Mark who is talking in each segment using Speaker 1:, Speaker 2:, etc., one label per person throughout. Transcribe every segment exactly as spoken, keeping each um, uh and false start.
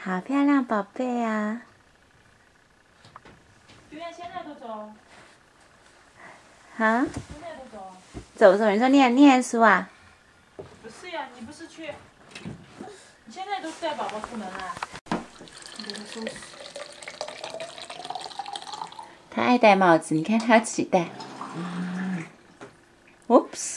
Speaker 1: 好漂亮，宝贝啊！
Speaker 2: 对呀，现在都走。
Speaker 1: 啊？
Speaker 2: 现在都走。
Speaker 1: 走走，你说念念书啊？
Speaker 2: 不是呀，你不是去？你现在都带宝宝出门了？你给他收拾。
Speaker 1: 他爱戴帽子，你看他自己戴。Oops。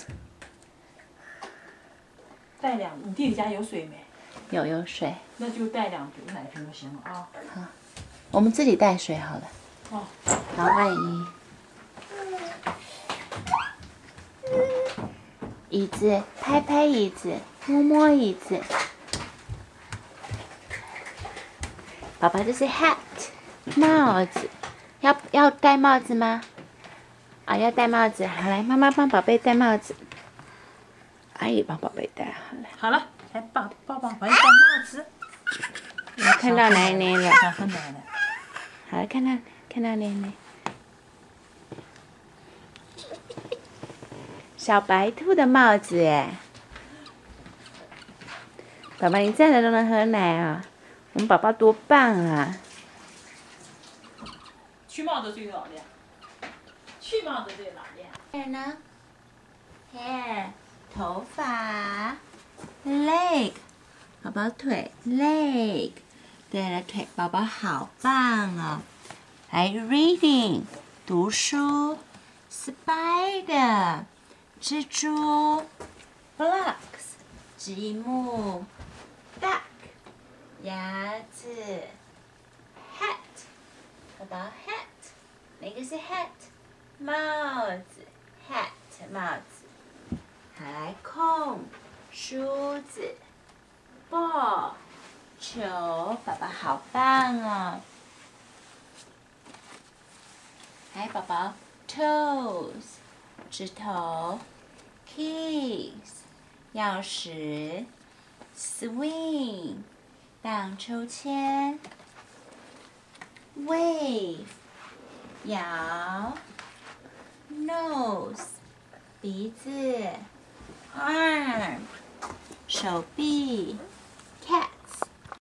Speaker 2: 带两，你弟弟家有水没？
Speaker 1: 有有水。
Speaker 2: 那就带两瓶奶瓶就行了啊。
Speaker 1: 好，我们自己带水好了。
Speaker 2: 哦。
Speaker 1: 好，欢迎。椅子，拍拍椅子，摸摸椅子。宝宝，这是 hat， 帽子。要要戴帽子吗？啊，要戴帽子。好，来，妈妈帮宝贝戴帽子。阿姨帮宝贝戴好了。
Speaker 2: 好了，来帮帮宝贝戴帽子。
Speaker 1: 我看到奶奶了。
Speaker 2: 想和奶奶。
Speaker 1: 好了，看到看到奶奶。小白兔的帽子哎，宝宝你站着都能喝奶啊！我们宝宝多棒啊！
Speaker 2: 去帽子最老练，去帽子最老练。
Speaker 1: hair 呢 ？hair 头发 leg 宝宝腿 leg 对了腿，宝宝好棒哦！来 reading 读书 spider 蜘蛛 blocks 积木 duck 鸭子 hat 宝宝 hat 哪个是 hat 帽子 hat 帽子，好来空梳子 ball 球，宝宝好棒哦！来宝宝 toes 指头 keys 钥匙 swing 荡秋千 wave 摇 nose 鼻子 arm 手臂